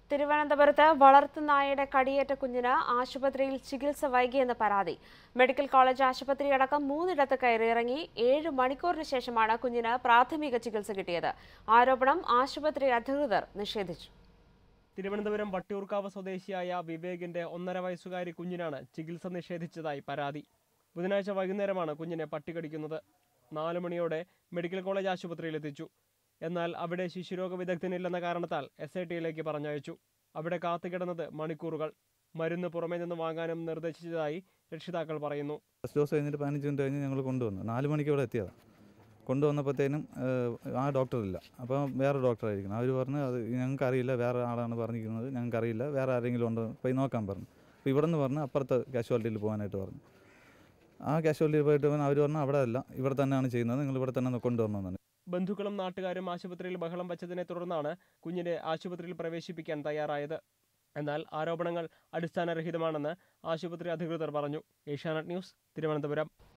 തിരുവനന്തപുരത്ത് വളർത്തുനായയുടെ കടിയേറ്റ കുഞ്ഞിന് ആശുപത്രിയിൽ ചികിത്സ വൈകിയെന്ന് പരാതി. മെഡിക്കൽ കോളേജ് ആശുപത്രിയടക്കം 3 കയറിയിറങ്ങി 7 മണിക്കൂറിന് ശേഷമാണ് കുഞ്ഞിന് പ്രാഥമിക ചികിത്സ കിട്ടിയത്. ആരോപണം ആശുപത്രി അധികൃതർ നിഷേധിച്ചു. തിരുവനന്തപുരം വട്ടിയൂർക്കാവ് സ്വദേശിയായ വിവേകിന്റെ 1.5 വയസ്സുകാരി കുഞ്ഞിനാണ് ചികിത്സ നിഷേധിച്ചതായി പരാതി. ബുധനാഴ്ച വൈകുന്നേരമാണ് കുഞ്ഞിനെ പട്ടി കടിക്കുന്നത്. 4 മണിയോടെ മെഡിക്കൽ കോളേജ് ആശുപത്രിയിലെത്തിച്ചു. എന്നാൽ അവിടെ ശിശുരോഗ വിദഗ്ധനില്ലെന്ന കാരണത്താൽ SITയിലേക്ക് പറഞ്ഞയച്ചു. അവിടെ കാത്തുകിടന്നത് മണിക്കൂറുകൾ. മരുന്ന് പുറമേ നിന്ന് വാങ്ങാനും നിർദ്ദേശിച്ചതായി രക്ഷിതാക്കൾ പറയുന്നു. ഫസ്റ്റ് ഡോസ് കഴിഞ്ഞിട്ട് 15 മിനിറ്റ് കഴിഞ്ഞ് ഞങ്ങൾ കൊണ്ടുവന്നു. 4 മണിക്ക് ഇവിടെ എത്തിയതാണ്. കൊണ്ടുവന്നപ്പോഴത്തേനും ആ ഡോക്ടറില്ല. അപ്പോൾ വേറെ ഡോക്ടറായിരിക്കണം. അവർ പറഞ്ഞു അത് ഞങ്ങൾക്കറിയില്ല, വേറെ ആളാണ് പറഞ്ഞിരിക്കുന്നത്, ഞങ്ങൾക്കറിയില്ല, വേറെ ആരെങ്കിലും ഉണ്ടോ പോയി നോക്കാൻ പറഞ്ഞു. അപ്പോൾ ഇവിടെ നിന്ന് പറഞ്ഞ് അപ്പുറത്തെ കാഷ്വാലിറ്റിയിൽ പോകാനായിട്ട് പറഞ്ഞു. ആ കാഷ്വാലിറ്റിയിൽ പോയിട്ട് അവർ പറഞ്ഞു അവിടെ അല്ല, ഇവിടെ തന്നെയാണ് ചെയ്യുന്നത്, നിങ്ങൾ ഇവിടെ തന്നെ കൊണ്ടുവരണമെന്നാണ്. ബന്ധുക്കളും നാട്ടുകാരും ആശുപത്രിയിൽ ബഹളം വച്ചതിനെ തുടർന്നാണ് കുഞ്ഞിനെ ആശുപത്രിയിൽ പ്രവേശിപ്പിക്കാൻ തയ്യാറായത്. എന്നാൽ ആരോപണങ്ങൾ അടിസ്ഥാനരഹിതമാണെന്ന് ആശുപത്രി അധികൃതർ പറഞ്ഞു. ഏഷ്യാനെറ്റ് ന്യൂസ്, തിരുവനന്തപുരം.